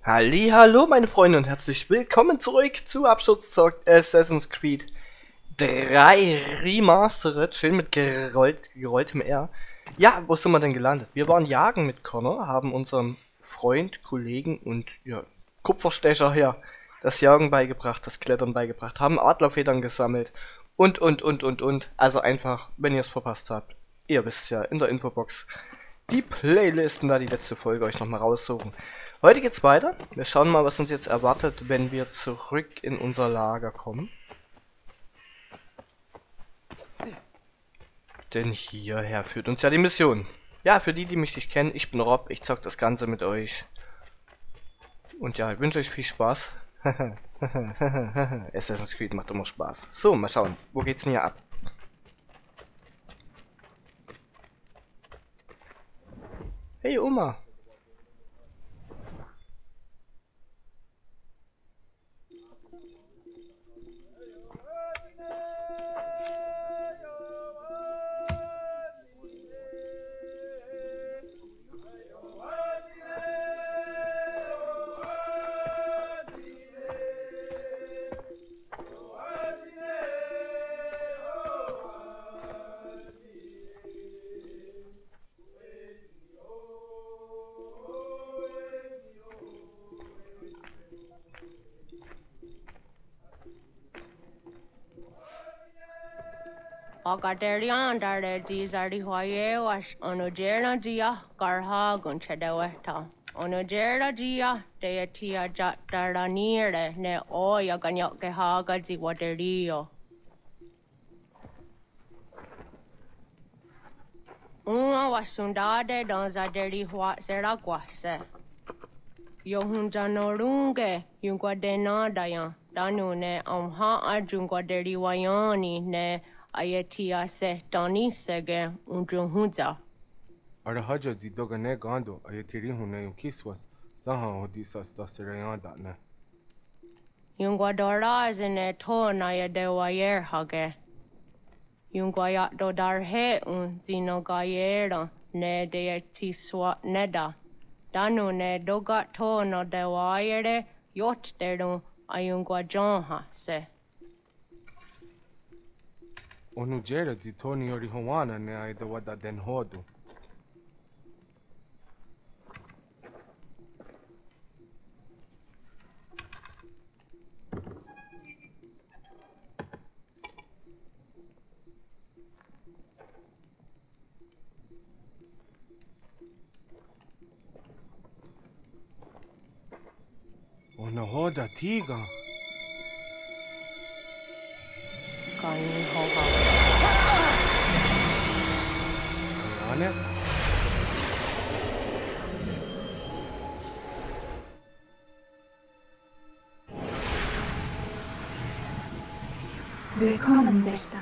Hallihallo meine Freunde und herzlich willkommen zurück zu Absturz Assassin's Creed 3 Remastered, schön mit gerolltem R. Ja, wo sind wir denn gelandet? Wir waren jagen mit Connor, haben unserem Freund, Kollegen und ja, Kupferstecher her das Jagen beigebracht, das Klettern beigebracht, haben Adlerfedern gesammelt und. Also einfach, wenn ihr es verpasst habt, ihr wisst ja, in der Infobox die Playlisten, da die letzte Folge euch nochmal raussuchen. Heute geht's weiter. Wir schauen mal, was uns jetzt erwartet, wenn wir zurück in unser Lager kommen. Denn hierher führt uns ja die Mission. Ja, für die mich nicht kennen, ich bin Rob, ich zock das Ganze mit euch. Und ja, ich wünsche euch viel Spaß. Assassin's Creed macht immer Spaß. So, mal schauen, wo geht's denn hier ab? Hey Oma. Agaderian dare dizari hoye was onojera dia garha gunchedeweta. Onojera dia deatia jataranire ne oya ganyoke haga ziwaderio. Uma wasundade donzaderi hua zeraguase. Yohunjanorunge yungwadena dayan. Danune amha ajungwaderi wayani ne Ayatia se Dani sege unjunza. Arahaja zidogane gando ayatiri hune yunkiswas saha odisas dasirayanda ne. Yungwadora zine to na yadewayer hage. Yungwayat dodar he un zinogayera ne deetiswa neda. Danu ne dogat to no dewayere yot deru ayungwajonha se. Onujera zitoni yori howana ne aidawada den hodu. Onahoda tiga. Kani hoha. Anne? Willkommen, Wächter.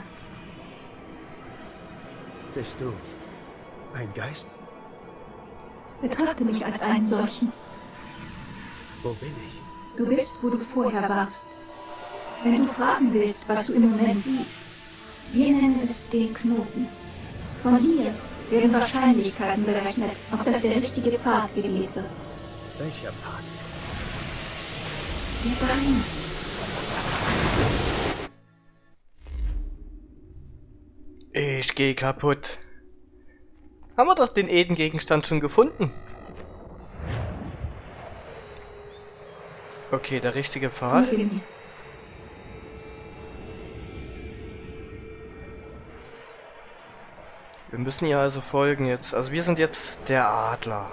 Bist du ein Geist? Betrachte mich als einen solchen. Wo bin ich? Du bist, wo du vorher warst. Wenn du fragen willst, was du im Moment siehst, wir nennen es den Knoten. Von hier werden Wahrscheinlichkeiten berechnet, auf dass der richtige Pfad gewählt wird. Welcher Pfad? Der Bein. Ich geh kaputt. Haben wir doch den Eden-Gegenstand schon gefunden? Okay, der richtige Pfad. Folge mir. Wir müssen ihr also folgen jetzt. Also wir sind jetzt der Adler.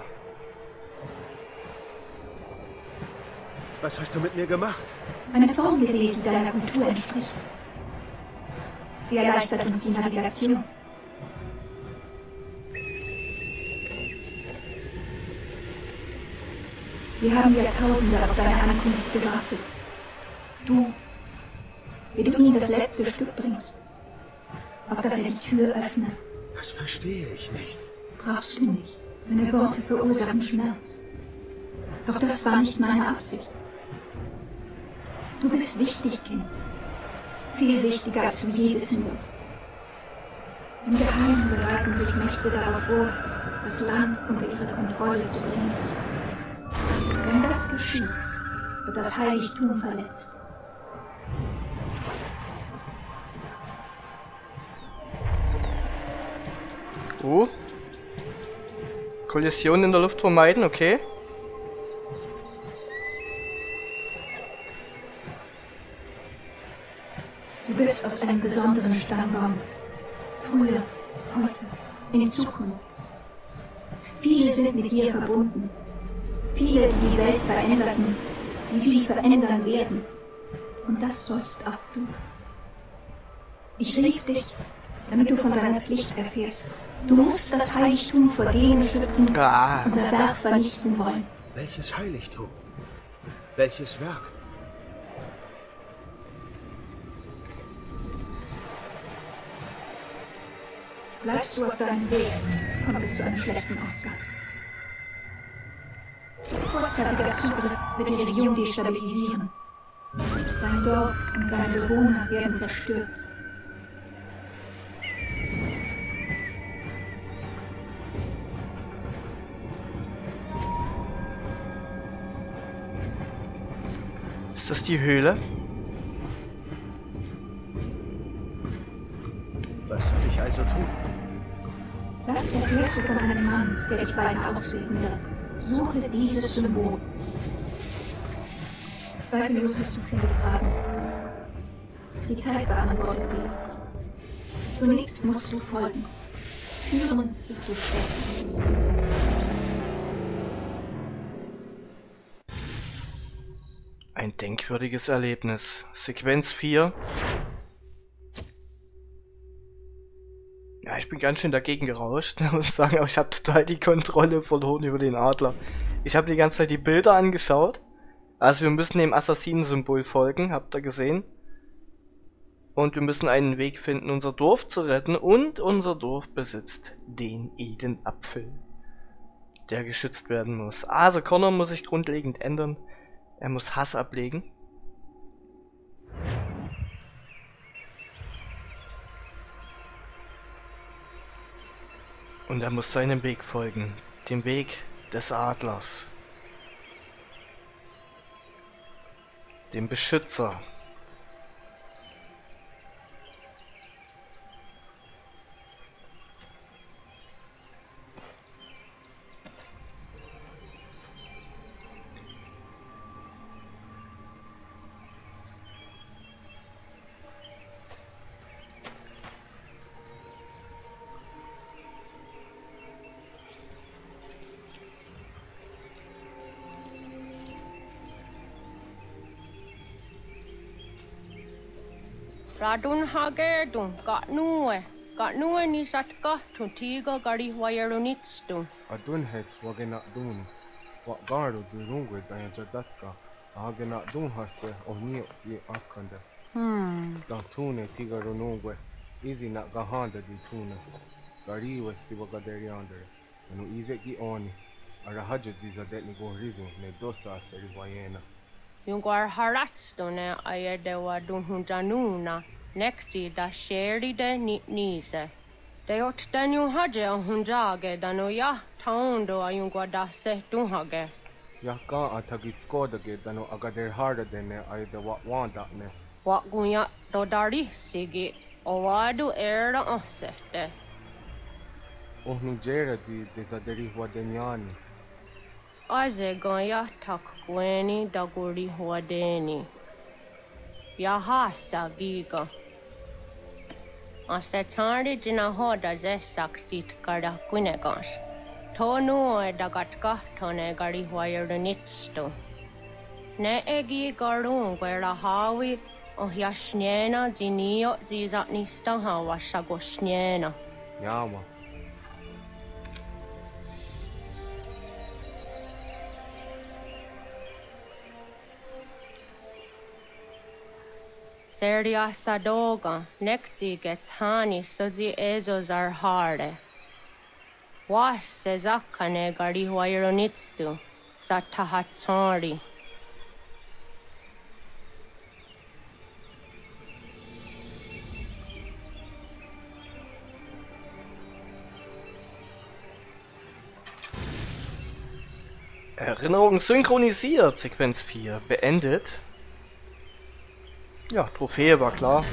Was hast du mit mir gemacht? Eine Form gewählt, die deiner Kultur entspricht. Sie erleichtert uns die Navigation. Wir haben Jahrtausende auf deine Ankunft gewartet. Du, wie du ihm das letzte Stück bringst, auf das er die Tür öffne. Das verstehe ich nicht. Brauchst du nicht. Meine Worte verursachen Schmerz. Doch das war nicht meine Absicht. Du bist wichtig, Kind. Viel wichtiger, als du je wissen wirst. Im Geheimen bereiten sich Mächte darauf vor, das Land unter ihre Kontrolle zu bringen. Wenn das geschieht, wird das Heiligtum verletzt. Oh. Kollision in der Luft vermeiden, okay. Du bist aus einem besonderen Stammbaum. Früher, heute, in Zukunft. Viele sind mit dir verbunden. Viele, die die Welt veränderten, die sie verändern werden. Und das sollst auch du. Ich rief dich, damit du von deiner Pflicht erfährst. Du musst das Heiligtum vor denen schützen, die unser Werk vernichten wollen. Welches Heiligtum? Welches Werk? Bleibst du auf deinem Weg, kommt es zu einem schlechten Ausgang. Kurzzeitiger Zugriff wird die Region destabilisieren. Dein Dorf und seine Bewohner werden zerstört. Ist das die Höhle? Was soll ich also tun? Das erfährst du von einem Mann, der dich weiter ausreden wird. Suche dieses Symbol. Zweifellos hast du viele Fragen. Die Zeit beantwortet sie. Zunächst musst du folgen. Führen bist du schlecht. Ein denkwürdiges Erlebnis. Sequenz 4. Ja, ich bin ganz schön dagegen gerauscht, muss ich sagen, aber ich habe total die Kontrolle verloren über den Adler. Ich habe die ganze Zeit die Bilder angeschaut. Also wir müssen dem Assassinensymbol folgen, habt ihr gesehen. Und wir müssen einen Weg finden, unser Dorf zu retten. Und unser Dorf besitzt den Edenapfel, der geschützt werden muss. Also Connor muss sich grundlegend ändern. Er muss Hass ablegen. Und er muss seinem Weg folgen. Dem Weg des Adlers. Dem Beschützer. Radun hagedun, got nue ni satka, tuntiga gari wayarunitstu. Adun hets wagena dun. Wa garu du rungwe daya jadatka. Agena dun hase ohni ti akanda. Dan tune tiga runungwe. Izi na gahanda di tunas. Gari wasi wagaderiandere. Anu ize ki oni. Arahaja zizadet ni gohrizu ne dosa aseri wayena. Jungar haratstone ayedewa dun hunjanuna. Nexti da sheri de nise. De ot danu haje hunjage dano ya taundo ayungwa da se dunhage. Ya ka atagitskoda dano agader harda dene ayde wa wanda ne. Wa gunya dodari sigi owadu era osete. Ohnu jera di desaderi wadenyani. Aze goya tak gweni daguri huadeni. Yahasa giga. Asetari jina hoda ze sakstit kada kunegas. Tonu e dagatka tone gari huayernitsto. Ne egi garun gwera hawi o yashnena zinio zizatnista hawa shagoshnena. Yama. Serdia sadoga, nekti gets hani sudzi ezos are harde. Was sezakane gari huayronitstu, satahatsori. Erinnerung synchronisiert. Sequenz 4 beendet. Ja, Trophäe war klar.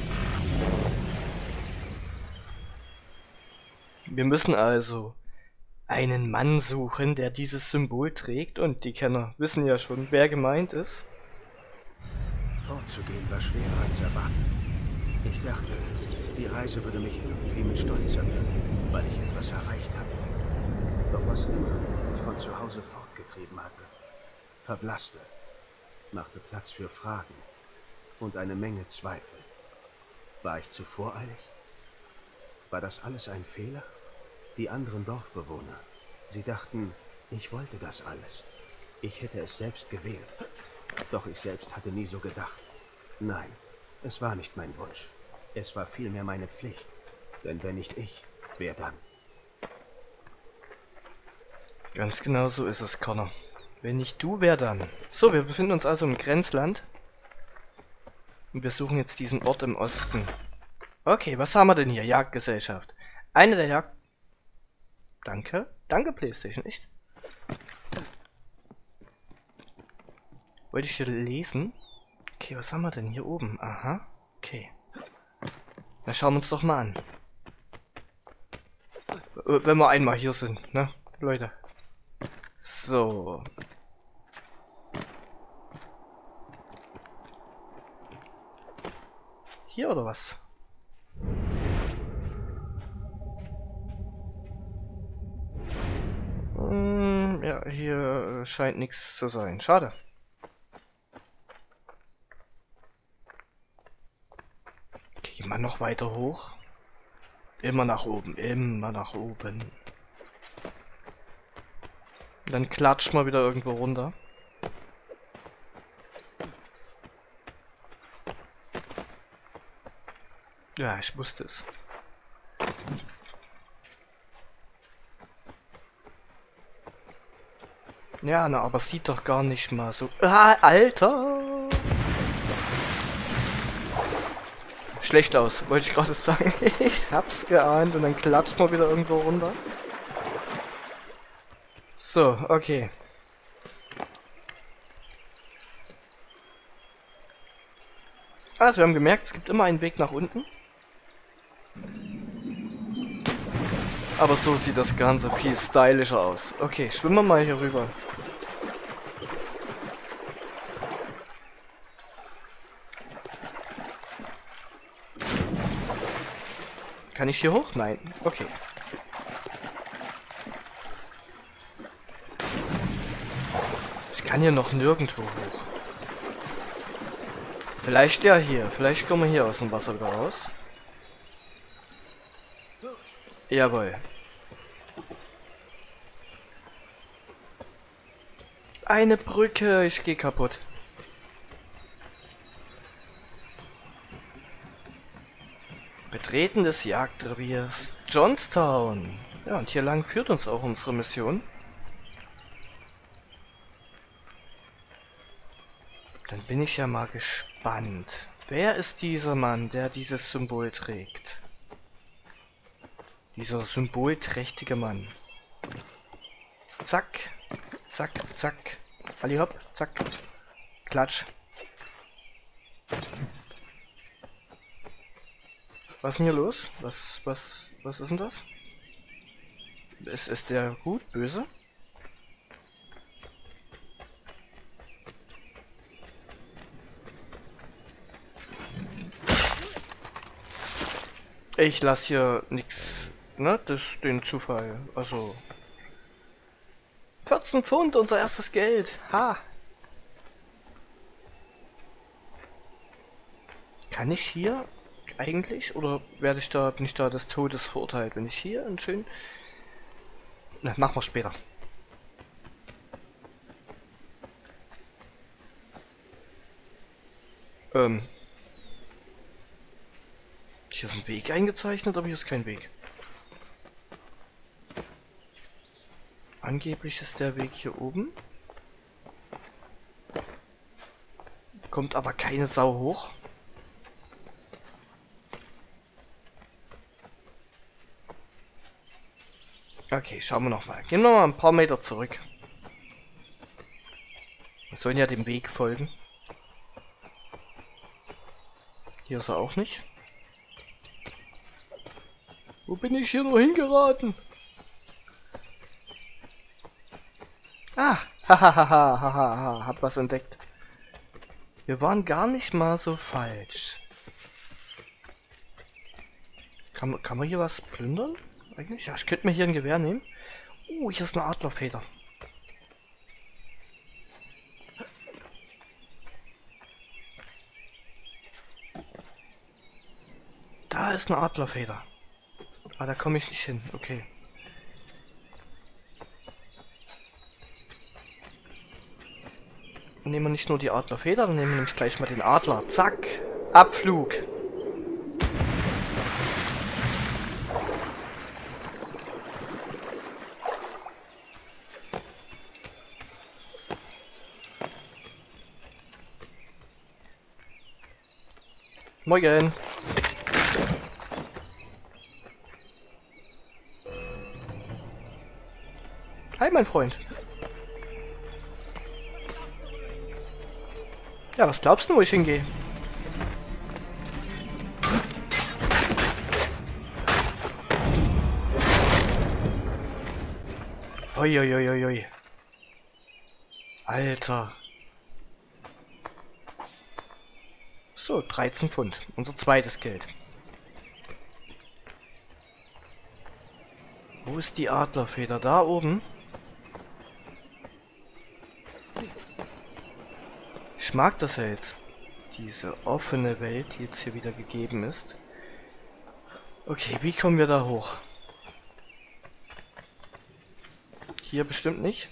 Wir müssen also einen Mann suchen, der dieses Symbol trägt. Und die Kenner wissen ja schon, wer gemeint ist. Fortzugehen war schwerer als erwartet. Ich dachte, die Reise würde mich irgendwie mit Stolz erfüllen, weil ich etwas erreicht hatte. Doch was immer mich von zu Hause fortgetrieben hatte, verblasste, machte Platz für Fragen und eine Menge Zweifel. War ich zu voreilig? War das alles ein Fehler? Die anderen Dorfbewohner, sie dachten, ich wollte das alles. Ich hätte es selbst gewählt. Doch ich selbst hatte nie so gedacht. Nein, es war nicht mein Wunsch. Es war vielmehr meine Pflicht. Denn wenn nicht ich, wer dann? Ganz genau so ist es, Connor. Wenn nicht du, wer dann? So, wir befinden uns also im Grenzland. Und wir suchen jetzt diesen Ort im Osten. Okay, was haben wir denn hier? Jagdgesellschaft. Eine der Jagd... Danke. Danke, PlayStation, echt? Wollte ich hier lesen? Okay, was haben wir denn hier oben? Aha, okay. Na, schauen wir uns doch mal an. Wenn wir einmal hier sind, ne, Leute. So. Hier oder was? Ja, hier scheint nichts zu sein. Schade. Geh mal noch weiter hoch. Immer nach oben, immer nach oben. Dann klatscht mal wieder irgendwo runter. Ja, ich wusste es. Ja, na, aber sieht doch gar nicht mal so... Ah, Alter! Schlecht aus, wollte ich gerade sagen. Ich hab's geahnt und dann klatscht man wieder irgendwo runter. So, okay. Also, wir haben gemerkt, es gibt immer einen Weg nach unten. Aber so sieht das Ganze viel stylischer aus. Okay, schwimmen wir mal hier rüber. Kann ich hier hoch? Nein. Okay. Ich kann hier noch nirgendwo hoch. Vielleicht ja hier. Vielleicht kommen wir hier aus dem Wasser wieder raus. Jawohl. Eine Brücke. Ich gehe kaputt. Betreten des Jagdreviers Johnstown. Ja, und hier lang führt uns auch unsere Mission. Dann bin ich ja mal gespannt. Wer ist dieser Mann, der dieses Symbol trägt? Dieser symbolträchtige Mann. Zack. Zack, zack. Ali hopp, zack. Klatsch. Was ist denn hier los? Was ist denn das? Ist der gut, böse? Ich lasse hier nix, ne? Den Zufall. Also 14 Pfund, unser erstes Geld. Ha! Kann ich hier eigentlich? Oder bin ich da des Todes verurteilt? Wenn ich hier einen schönen... Na, machen wir später. Hier ist ein Weg eingezeichnet, aber hier ist kein Weg. Angeblich ist der Weg hier oben. Kommt aber keine Sau hoch. Okay, schauen wir nochmal. Gehen wir mal ein paar Meter zurück. Wir sollen ja dem Weg folgen. Hier ist er auch nicht. Wo bin ich hier nur hingeraten? Ah, hahaha, hab was entdeckt. Wir waren gar nicht mal so falsch. Kann man hier was plündern? Eigentlich? Ja, ich könnte mir hier ein Gewehr nehmen. Hier ist eine Adlerfeder. Da ist eine Adlerfeder. Ah, da komme ich nicht hin. Okay. Dann nehmen wir nicht nur die Adlerfeder, dann nehmen wir nämlich gleich mal den Adler. Zack. Abflug. Morgen. Hi, mein Freund. Ja, was glaubst du, wo ich hingehe? Oi. Alter. So, 13 Pfund. Unser zweites Geld. Wo ist die Adlerfeder? Da oben? Ich mag das ja jetzt. Diese offene Welt, die jetzt hier wieder gegeben ist. Okay, wie kommen wir da hoch? Hier bestimmt nicht.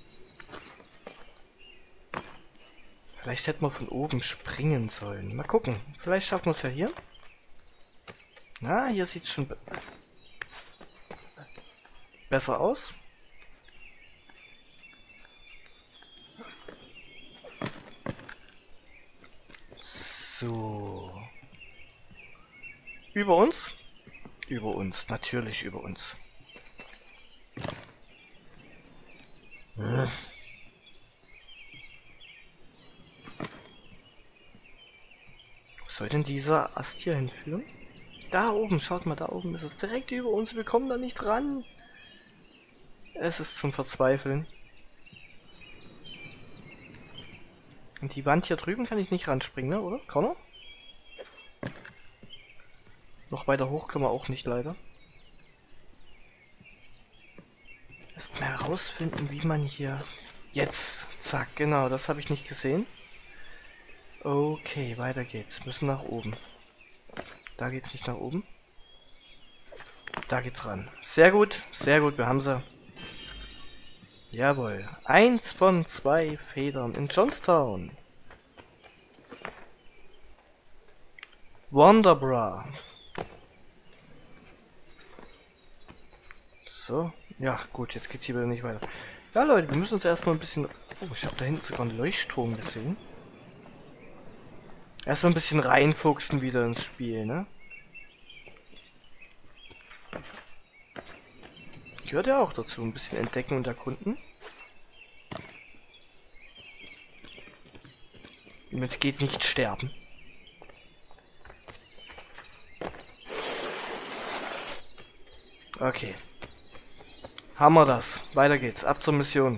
Vielleicht hätten wir von oben springen sollen. Mal gucken. Vielleicht schaffen wir es ja hier. Na, hier sieht es schon besser aus. So. Über uns? Über uns. Natürlich über uns. Hm. Wo soll denn dieser Ast hier hinführen? Da oben, schaut mal, da oben ist es direkt über uns. Wir kommen da nicht ran. Es ist zum Verzweifeln. Und die Wand hier drüben kann ich nicht ranspringen, ne? Oder? Connor? Noch weiter hoch können wir auch nicht, leider. Erst mal herausfinden, wie man hier... Jetzt! Zack, genau, das habe ich nicht gesehen. Okay, weiter geht's. Müssen nach oben. Da geht's nicht nach oben. Da geht's ran. Sehr gut, wir haben sie. Jawohl. 1 von 2 Federn in Johnstown. Wonderbra. So. Ja, gut, jetzt geht's hier wieder nicht weiter. Ja, Leute, wir müssen uns erstmal ein bisschen... Oh, ich habe da hinten sogar einen Leuchtturm gesehen. Erstmal ein bisschen reinfuchsen wieder ins Spiel, ne? Gehört ja auch dazu, ein bisschen entdecken und erkunden. Wenn es geht, nicht sterben. Okay. Haben wir das. Weiter geht's. Ab zur Mission.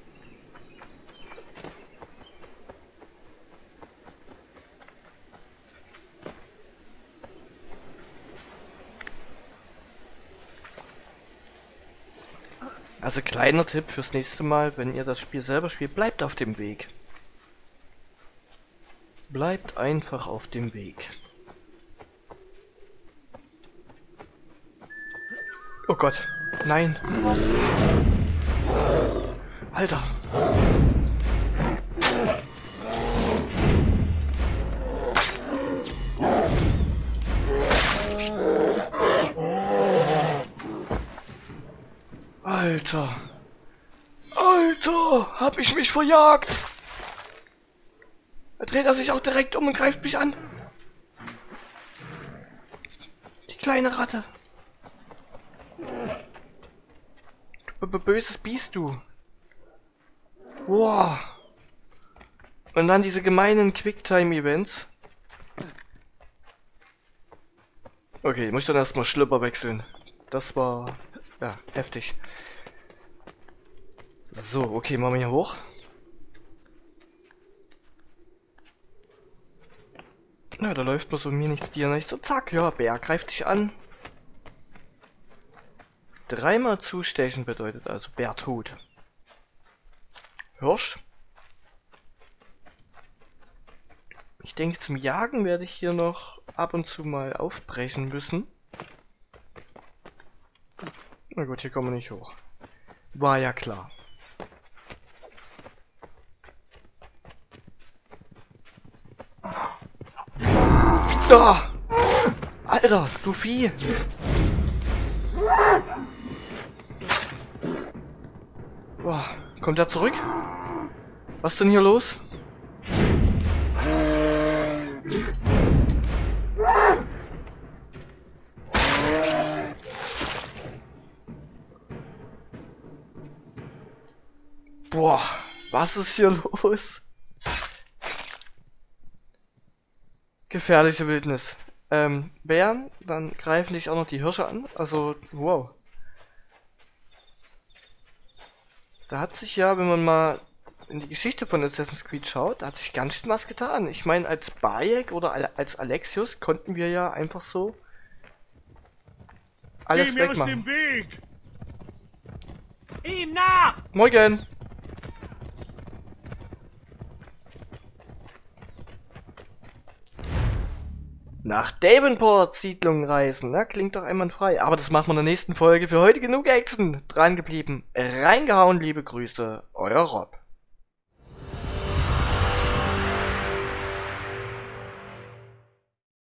Also kleiner Tipp fürs nächste Mal, wenn ihr das Spiel selber spielt, bleibt auf dem Weg. Bleibt einfach auf dem Weg. Oh Gott, nein. Alter. Alter, hab ich mich verjagt. Da dreht er sich auch direkt um und greift mich an. Die kleine Ratte. Böses Biest, du. Boah. Und dann diese gemeinen Quicktime-Events. Okay, ich muss dann erstmal Schlüpper wechseln. Das war, ja, heftig. So, okay, machen wir hier hoch. Na, da läuft bloß um mir nichts, dir nichts. So, zack, ja, Bär greift dich an. Dreimal zustechen bedeutet also Bär tot. Hirsch. Ich denke, zum Jagen werde ich hier noch ab und zu mal aufbrechen müssen. Na gut, hier kommen wir nicht hoch. War ja klar. Da! Alter, du Vieh! Boah, kommt er zurück? Was ist denn hier los? Boah, was ist hier los? Gefährliche Wildnis. Bären, dann greifen dich auch noch die Hirsche an. Also, wow. Da hat sich ja, wenn man mal in die Geschichte von Assassin's Creed schaut, da hat sich ganz schön was getan. Ich meine, als Bayek oder als Alexios konnten wir ja einfach so alles wegmachen. Ihm nach! Morgen! Nach Davenport Siedlungen reisen, na, klingt doch einwandfrei. Aber das machen wir in der nächsten Folge. Für heute genug Action. Dran geblieben, reingehauen, liebe Grüße, euer Rob.